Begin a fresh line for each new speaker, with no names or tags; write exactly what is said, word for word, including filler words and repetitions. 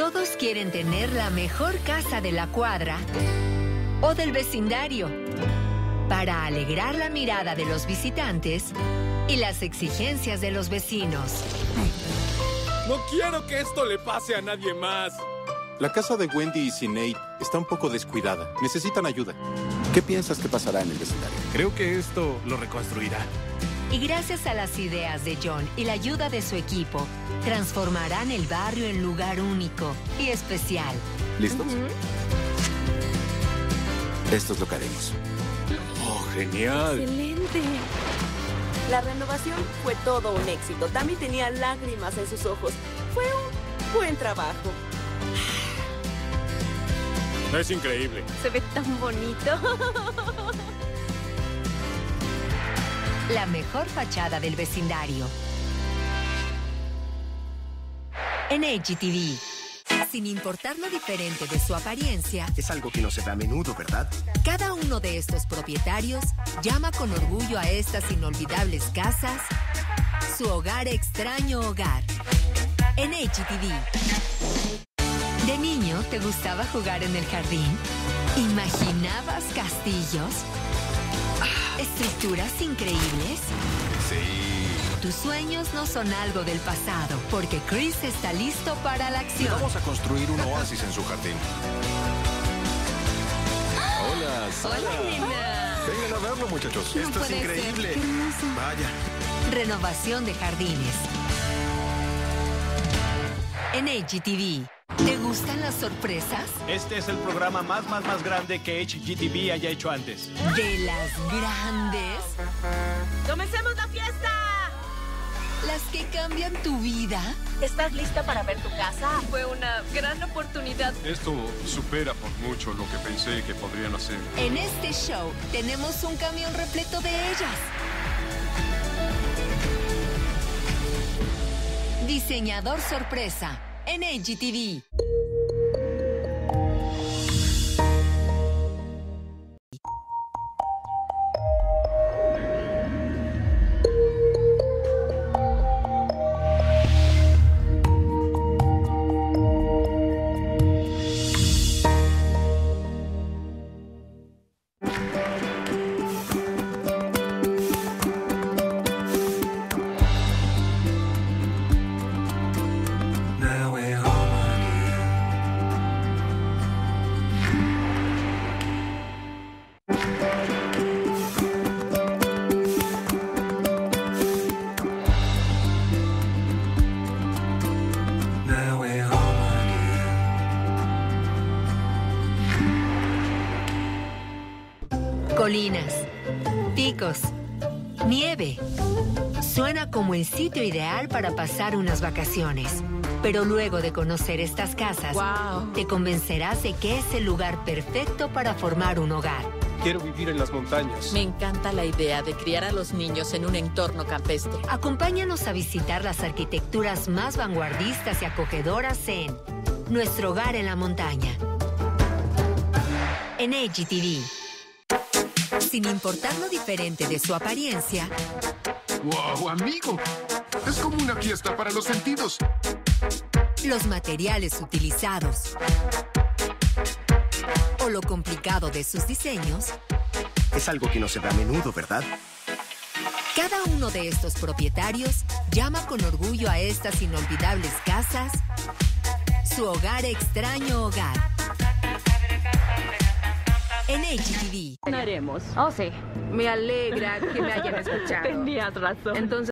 Todos quieren tener la mejor casa de la cuadra o del vecindario para alegrar la mirada de los visitantes y las exigencias de los vecinos.
No quiero que esto le pase a nadie más.
La casa de Wendy y Sinead está un poco descuidada. Necesitan ayuda. ¿Qué piensas que pasará en el vecindario?
Creo que esto lo reconstruirá.
Y gracias a las ideas de John y la ayuda de su equipo, transformarán el barrio en lugar único y especial.
¿Listos?
Uh-huh.
Esto es lo que haremos.
¡Oh, genial!
¡Excelente! La renovación fue todo un éxito. Tammy tenía lágrimas en sus ojos. Fue un buen trabajo.
Es increíble.
Se ve tan bonito.
La mejor fachada del vecindario. En H G T V. Sin importar lo diferente de su apariencia,
es algo que no se ve a menudo, ¿verdad?
Cada uno de estos propietarios llama con orgullo a estas inolvidables casas su hogar extraño hogar. En H G T V. ¿De niño te gustaba jugar en el jardín? ¿Imaginabas castillos? ¿Estructuras increíbles?
Sí.
Tus sueños no son algo del pasado, porque Chris está listo para la acción.
Vamos a construir un oasis en su jardín. Hola, Sara.
Hola, nena.
Vengan a verlo, muchachos.
No
Esto es
puede
increíble.
ser. Qué hermoso.
Vaya.
Renovación de jardines. En H G T V. ¿Te gustan las sorpresas?
Este es el programa más, más, más grande que H G T V haya hecho antes.
¿De las grandes?
¡Comencemos la fiesta!
¿Las que cambian tu vida?
¿Estás lista para ver tu casa? Fue una gran oportunidad.
Esto supera por mucho lo que pensé que podrían hacer.
En este show tenemos un camión repleto de ellas. Diseñador sorpresa en H G T V. Colinas, picos, nieve. Suena como el sitio ideal para pasar unas vacaciones. Pero luego de conocer estas casas,
Wow.
te convencerás de que es el lugar perfecto para formar un hogar.
Quiero vivir en las montañas.
Me encanta la idea de criar a los niños en un entorno campestre.
Acompáñanos a visitar las arquitecturas más vanguardistas y acogedoras en Nuestro Hogar en la Montaña. En H G T V. Sin importar lo diferente de su apariencia,
¡Wow, amigo! Es como una fiesta para los sentidos.
los materiales utilizados o lo complicado de sus diseños,
Es algo que no se ve a menudo, ¿verdad?
cada uno de estos propietarios llama con orgullo a estas inolvidables casas su hogar extraño hogar. En H G T V.
Haremos.
Oh, sí. Me alegra que me hayan escuchado.
Tenías razón.
Entonces...